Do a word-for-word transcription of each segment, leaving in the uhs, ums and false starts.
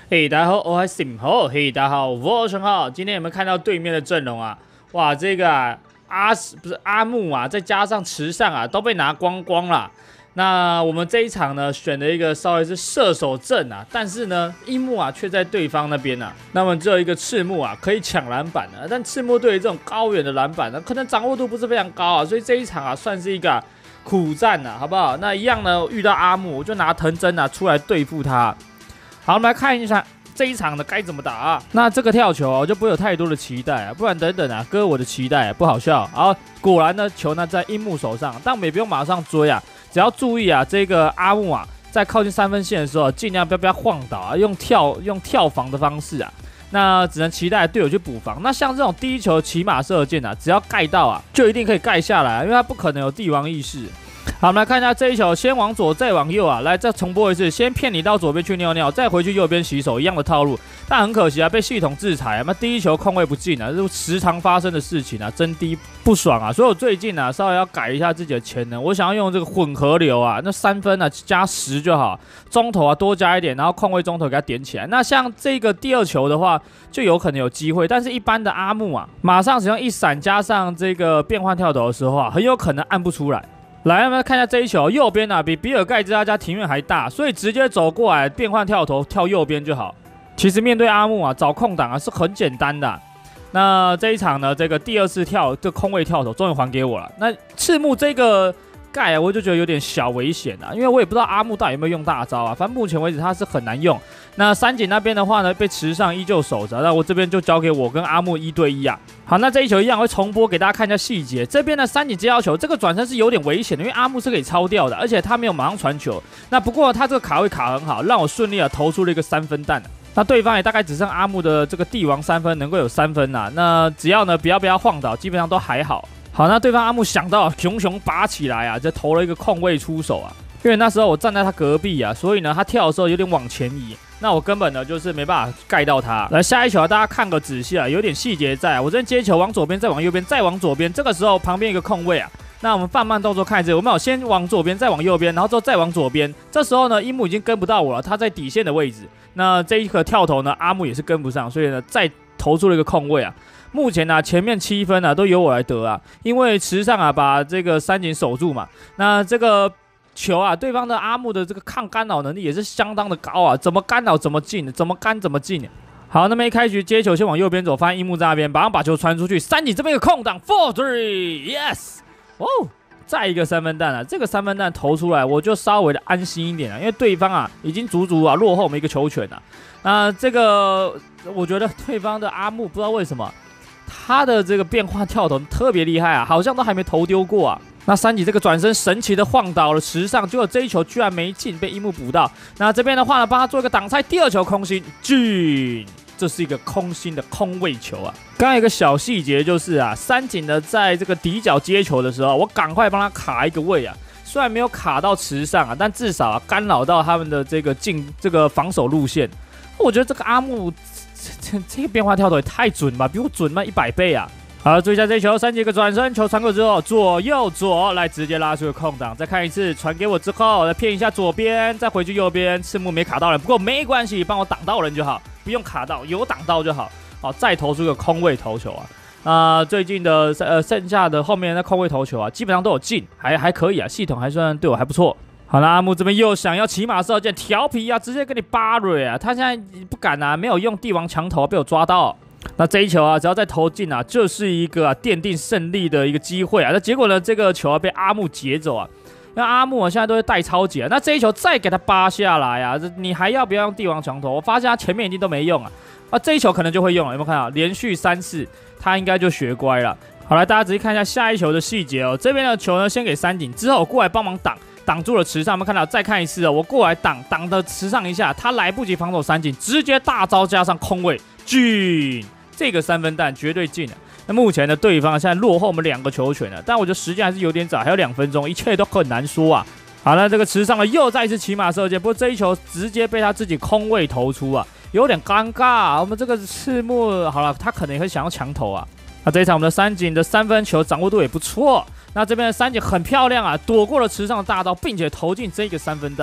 嘿，大家好，我是沈豪。嘿，大家好，我是陈浩。今天有没有看到对面的阵容啊？哇，这个啊，阿不是阿木啊，再加上池上啊，都被拿光光了。那我们这一场呢，选了一个稍微是射手阵啊，但是呢，樱木啊却在对方那边啊。那么只有一个赤木啊，可以抢篮板啊，但赤木对于这种高远的篮板呢，可能掌握度不是非常高啊，所以这一场啊，算是一个、啊、苦战啊，好不好？那一样呢，遇到阿木，我就拿藤真啊出来对付他。好，我们来看一下这一场的该怎么打啊？那这个跳球啊，我就不会有太多的期待啊，不然等等啊，割我的期待、啊、不好笑。好，果然呢，球呢在樱木手上，但我们也不用马上追啊，只要注意啊，这个阿木啊，在靠近三分线的时候，尽量不要不要晃倒啊，用跳用跳防的方式啊。那只能期待队友去补防。那像这种第一球骑马射箭啊，只要盖到啊，就一定可以盖下来、啊，因为他不可能有帝王意识。好，我们来看一下这一球，先往左，再往右啊，来再重播一次，先骗你到左边去尿尿，再回去右边洗手，一样的套路。但很可惜啊，被系统制裁啊，那第一球空位不进啊，这是时常发生的事情啊，真低不爽啊。所以我最近啊，稍微要改一下自己的潜能，我想要用这个混合流啊，那三分啊加十就好，中投啊多加一点，然后空位中投给它点起来。那像这个第二球的话，就有可能有机会，但是一般的阿木啊，马上使用一闪加上这个变换跳投的时候啊，很有可能按不出来。来，我们来看一下这一球，右边啊比比尔盖茨他家庭院还大，所以直接走过来变换跳投跳右边就好。其实面对阿木啊，找空档啊是很简单的、啊。那这一场呢，这个第二次跳这空位跳投终于还给我了。那赤木这个盖啊，我就觉得有点小危险啊，因为我也不知道阿木到底有没有用大招啊。反正目前为止他是很难用。那三井那边的话呢，被池上依旧守着，那我这边就交给我跟阿木一对一啊。好，那这一球一样会重播给大家看一下细节。这边的三井接到球，这个转身是有点危险的，因为阿木是可以超掉的，而且他没有马上传球。那不过他这个卡位卡很好，让我顺利的投出了一个三分弹。那对方也大概只剩阿木的这个帝王三分能够有三分啊。那只要呢不要不要晃倒，基本上都还好。好，那对方阿木想到熊熊拔起来啊，就投了一个空位出手啊。因为那时候我站在他隔壁啊，所以呢他跳的时候有点往前移。那我根本呢就是没办法盖到他。来下一球啊，大家看个仔细啊，有点细节在、啊。我这边接球往左边，再往右边，再往左边。这个时候旁边一个空位啊，那我们放慢动作看一次，我们有先往左边，再往右边，然后之后再往左边。这时候呢，樱木已经跟不到我了，他在底线的位置。那这一颗跳投呢，阿木也是跟不上，所以呢再投出了一个空位啊。目前呢、啊，前面七分啊都由我来得啊，因为池上啊把这个三井守住嘛。那这个球啊，对方的阿木的这个抗干扰能力也是相当的高啊，怎么干扰怎么进，怎么干怎么进。好，那么一开局接球先往右边走，发现樱木在那边，马上把球传出去，三井这边一个空档 ，four three，yes， 哦，再一个三分弹啊，这个三分弹投出来，我就稍微的安心一点啊，因为对方啊已经足足啊落后我们一个球权啊。那这个我觉得对方的阿木不知道为什么他的这个变化跳投特别厉害啊，好像都还没投丢过啊。那三井这个转身神奇的晃倒了池上，结果这一球居然没进，被樱木补到。那这边的话呢，帮他做一个挡拆，第二球空心进，这是一个空心的空位球啊。刚刚有一个小细节就是啊，三井呢在这个底角接球的时候，我赶快帮他卡一个位啊。虽然没有卡到池上啊，但至少啊干扰到他们的这个进这个防守路线。我觉得这个阿木这这这个变化跳投也太准吧，比我准嘛一百倍啊！好，注意一下这球，三井一个转身，球传过之后，左右左，来直接拉出个空档，再看一次，传给我之后，来骗一下左边，再回去右边，赤木没卡到人，不过没关系，帮我挡到人就好，不用卡到，有挡到就好。好，再投出个空位投球啊！啊、呃，最近的呃剩下的后面的空位投球啊，基本上都有进，还还可以啊，系统还算对我还不错。好了，阿木这边又想要骑马射箭，调皮啊，直接给你巴瑞啊！他现在不敢啊，没有用帝王墙头、啊、被我抓到。那这一球啊，只要再投进啊，就是一个、啊、奠定胜利的一个机会啊。那结果呢，这个球啊被阿木截走啊。那阿木啊现在都是带超级啊，那这一球再给他扒下来啊，你还要不要用帝王墙头？我发现他前面已经都没用啊，啊这一球可能就会用了，有没有看到？连续三次，他应该就学乖了。好，来大家仔细看一下下一球的细节哦。这边的球呢，先给三井，之后我过来帮忙挡。挡住了池上，有没有看到？再看一次哦，我过来挡挡的池上一下，他来不及防守三井，直接大招加上空位进，这个三分弹绝对进了。那目前的对方现在落后我们两个球权了，但我觉得时间还是有点早，还有两分钟，一切都很难说啊。好了，这个池上呢又再一次骑马射箭，不过这一球直接被他自己空位投出啊，有点尴尬、啊。我们这个赤木好了，他可能也会想要强投啊。那这一场我们的三井的三分球掌握度也不错。那这边的三井很漂亮啊，躲过了池上的大刀，并且投进这个三分弹。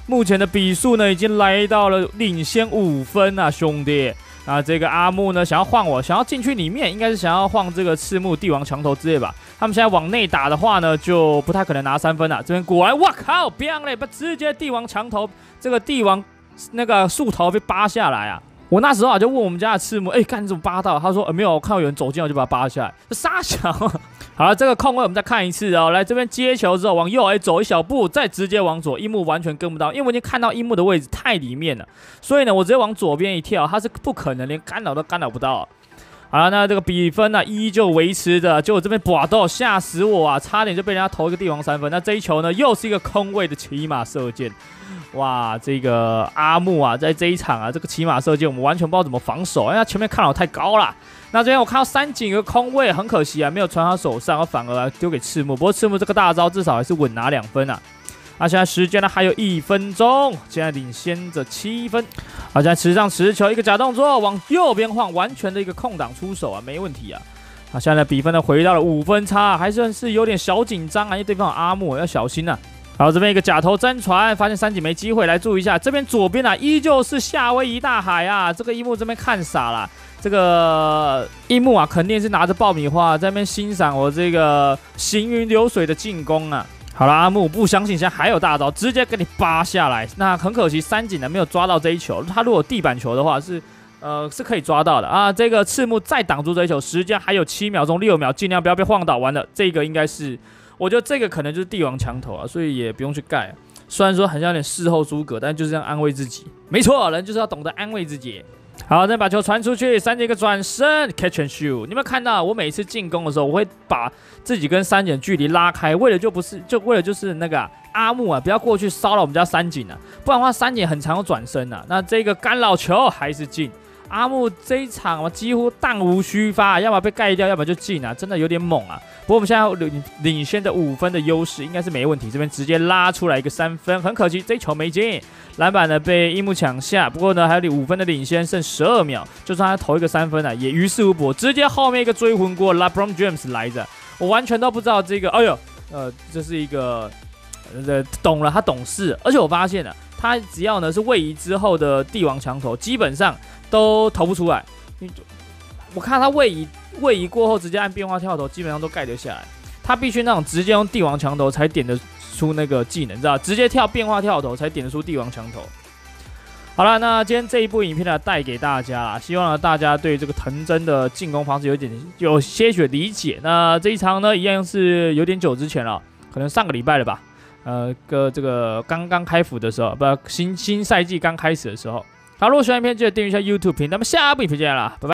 目前的比数呢，已经来到了领先五分啊，兄弟。那这个阿木呢，想要晃我，想要进去里面，应该是想要晃这个赤木帝王墙头之类吧。他们现在往内打的话呢，就不太可能拿三分了。这边果然，哇靠，彪嘞，把直接帝王墙头，这个帝王那个树头被扒下来啊！我那时候啊就问我们家的赤木，哎、欸，看你怎么扒到？他说、呃、没有，我看到有人走进来就把它扒下来，这傻小。好了，这个空位我们再看一次哦。来这边接球之后往右哎走一小步，再直接往左，樱木完全跟不到，因为我已经看到樱木的位置太里面了，所以呢我直接往左边一跳，他是不可能连干扰都干扰不到。好了，那这个比分呢、啊、依旧维持着，结果这边拔豆吓死我啊，差点就被人家投一个帝王三分。那这一球呢又是一个空位的骑马射箭。哇，这个阿木啊，在这一场啊，这个骑马射箭我们完全不知道怎么防守，因为他前面看到太高了。那这边我看到三井有个空位，很可惜啊，没有传他手上，反而丢给赤木。不过赤木这个大招至少还是稳拿两分啊。那现在时间呢还有一分钟，现在领先着七分。好，现在持上持球，一个假动作往右边晃，完全的一个空档出手啊，没问题啊。好，现在比分呢回到了五分差，还算是有点小紧张啊，因为对方有阿木，要小心啊。好，这边一个假头真传，发现三井没机会，来注意一下，这边左边啊，依旧是夏威夷大海啊，这个樱木这边看傻了，这个樱木啊，肯定是拿着爆米花在那边欣赏我这个行云流水的进攻啊。好了，阿木不相信现在还有大招，直接给你扒下来。那很可惜，三井呢没有抓到这一球，他如果地板球的话是。呃，是可以抓到的啊！这个赤木再挡住这一球，时间还有七秒钟、六秒，尽量不要被晃倒。完了，这个应该是，我觉得这个可能就是帝王墙头啊，所以也不用去盖。虽然说好像有点事后诸葛，但就是这样安慰自己。没错，人就是要懂得安慰自己。好，再把球传出去，三井一个转身 ，catch and shoot。你有没有看到？我每次进攻的时候，我会把自己跟三井距离拉开，为了就不是，就为了就是那个、啊、阿木啊，不要过去骚扰我们家三井啊，不然的话三井很常有转身啊。那这个干扰球还是进。阿木这一场几乎弹无虚发，要么被盖掉，要么就进啊，真的有点猛啊。不过我们现在领领先的五分的优势应该是没问题，这边直接拉出来一个三分，很可惜这一球没进，篮板呢被樱木抢下。不过呢还有五分的领先，剩十二秒，就算他投一个三分啊，也于事无补。直接后面一个追魂锅 ，LeBron James 来着，我完全都不知道这个，哎呦，呃，这是一个呃懂了，他懂事，而且我发现了、啊，他只要呢是位移之后的帝王墙头，基本上。都投不出来，我看他位移位移过后直接按变化跳投，基本上都盖得下来。他必须那种直接用帝王墙头才点得出那个技能，知道？直接跳变化跳投才点得出帝王墙头。好了，那今天这一部影片呢带给大家啦，希望呢大家对这个藤真的进攻方式有点有些许理解。那这一场呢一样是有点久之前了，可能上个礼拜了吧？呃，个这个刚刚开服的时候，不新新赛季刚开始的时候。好，如果喜欢影片，记得订阅一下 YouTube 频道。那么下部影片见啦，拜拜。